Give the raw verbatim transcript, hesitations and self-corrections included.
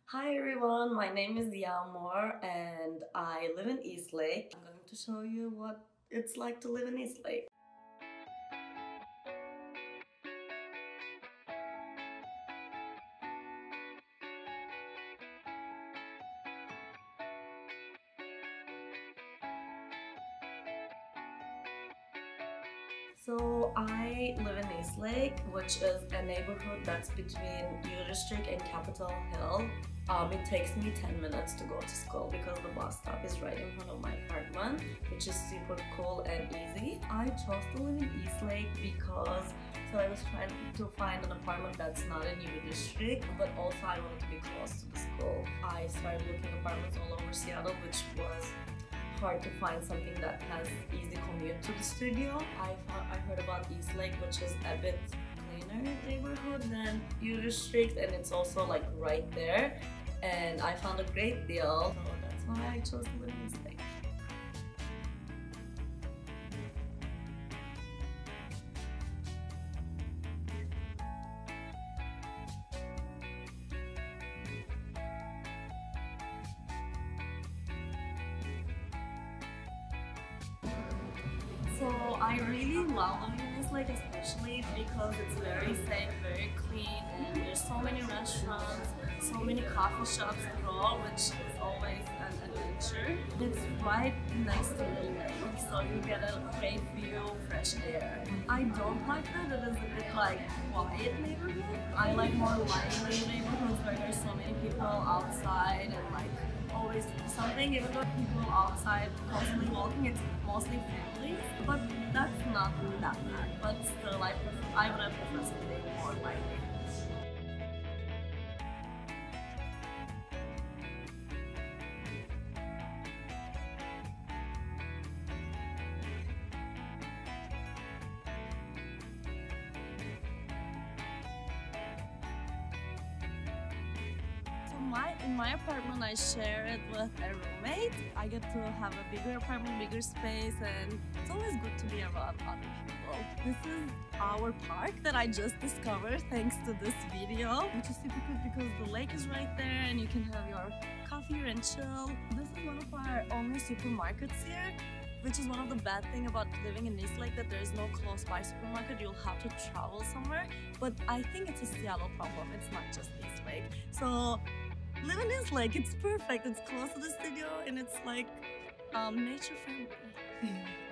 Hi everyone, my name is Yagmur and I live in Eastlake. I'm going to show you what it's like to live in Eastlake. So I live in Eastlake, which is a neighborhood that's between Yagmur and Capitol Hill. Um, it takes me ten minutes to go to school because the bus stop is right in front of my apartment, which is super cool and easy. I chose to live in Eastlake because so I was trying to find an apartment that's not in Yagmur, but also I wanted to be close to the school. I started looking apartments all over Seattle, which was hard to find something that has easy commute to the studio. I found, I heard about Eastlake, which is a bit cleaner neighborhood than Yagmur, and it's also like right there. And I found a great deal, so that's why I chose to live in Eastlake. So I really love living in Eastlake, especially because it's very safe, very clean, and there's so many restaurants, so many coffee shops to go, which is always an adventure. It's right next to the lake, so you get a great view, fresh air. I don't like that it is a bit like quiet neighborhood. I like more lively neighborhoods where there's so many people outside and like always do something. Even though people outside constantly walking, it's mostly families, but that's not that bad. But still, I, prefer, I would have preferred something more lively. My, in my apartment, I share it with a roommate. I get to have a bigger apartment, bigger space, and it's always good to be around other people. This is our park that I just discovered thanks to this video, which is super good because the lake is right there and you can have your coffee and chill. This is one of our only supermarkets here, which is one of the bad things about living in Eastlake, that there is no close by supermarket. You'll have to travel somewhere, but I think it's a Seattle problem. It's not just Eastlake. So live in Eastlake, it's perfect. It's close to the studio and it's like um, nature friendly.